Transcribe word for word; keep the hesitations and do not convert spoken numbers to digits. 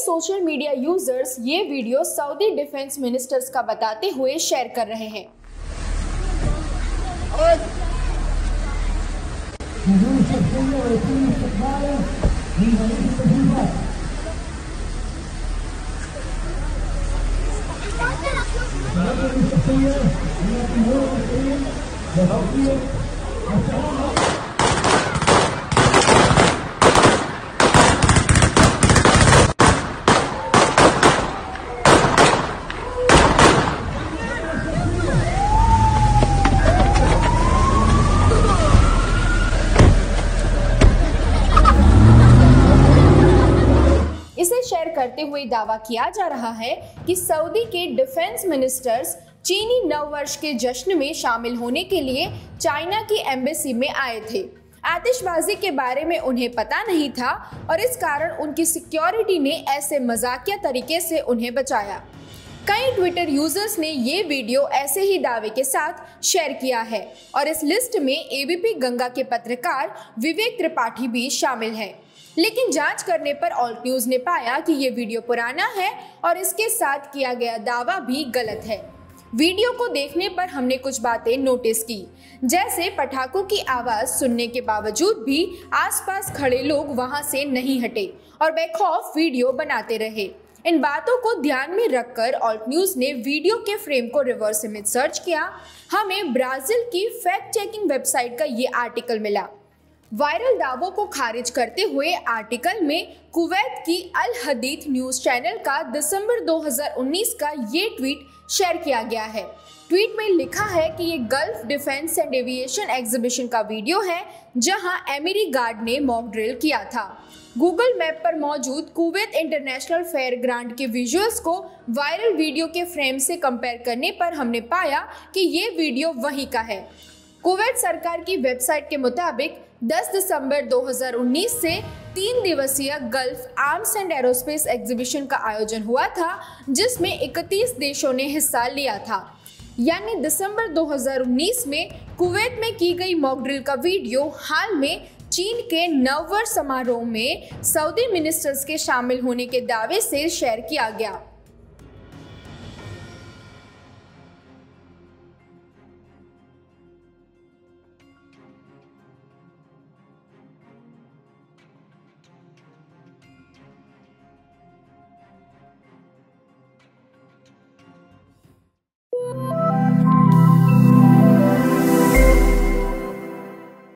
Social media users ये video Saudi defence ministers का बताते हुए शेयर कर रहे हैं। इसे शेयर करते हुए दावा किया जा रहा है कि सऊदी के डिफेंस मिनिस्टर्स चीनी नव वर्ष के जश्न में शामिल होने के लिए चाइना की एम्बेसी में आए थे। आतिशबाजी के बारे में उन्हें पता नहीं था और इस कारण उनकी सिक्योरिटी ने ऐसे मजाकिया तरीके से उन्हें बचाया। कई ट्विटर यूजर्स ने ये वीडियो ऐसे ही दावे के साथ शेयर किया है और इस लिस्ट में एबीपी गंगा के पत्रकार विवेक त्रिपाठी भी शामिल हैं। लेकिन जांच करने पर ऑल्ट न्यूज ने पाया कि ये वीडियो पुराना है और इसके साथ किया गया दावा भी गलत है। वीडियो को देखने पर हमने कुछ बातें नोटिस की, जैसे पटाखों की आवाज सुनने के बावजूद भी आसपास खड़े लोग वहां से नहीं हटे और बेखौफ वीडियो बनाते रहे। इन बातों को ध्यान में रखकर ऑल्ट न्यूज ने वीडियो के फ्रेम को रिवर्स इमेज सर्च किया। हमें ब्राजील की फैक्ट चेकिंग वेबसाइट का ये आर्टिकल मिला। वायरल दावों को खारिज करते हुए आर्टिकल में कुवैत की अल हदीथ न्यूज चैनल का दिसंबर दो हज़ार उन्नीस का ये ट्वीट शेयर किया गया है। ट्वीट में लिखा है कि ये Gulf defence and aviation exhibition का वीडियो है जहां एमिरी गार्ड ने मॉक ड्रिल किया था। गूगल मैप पर मौजूद कुवैत इंटरनेशनल फेयर ग्राउंड के विजुअल्स को वायरल वीडियो के फ्रेम से कंपेयर करने पर हमने पाया कि ये वीडियो वही का है। कुवैत सरकार की वेबसाइट के मुताबिक दस दिसंबर दो हज़ार उन्नीस से तीन दिवसीय Gulf arms and aerospace exhibition का आयोजन हुआ था, जिसमें इकतीस देशों ने हिस्सा लिया था। यानी दिसंबर दो हज़ार उन्नीस में कुवैत में की गई मॉक ड्रिल का वीडियो हाल में चीन के नव वर्ष समारोह में सऊदी मिनिस्टर्स के शामिल होने के दावे से शेयर किया गया।